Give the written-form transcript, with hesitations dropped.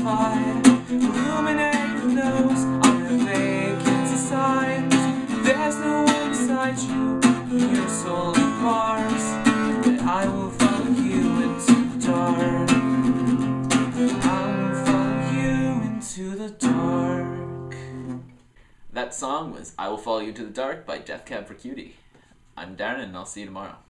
light, illuminate the nose on a vacant society. There's no one beside you, your soul in bars, but I will follow you into the dark. I will follow you into the dark. That song was I Will Follow You to the Dark by Death Cab for Cutie. I'm Daaronin and I'll see you tomorrow.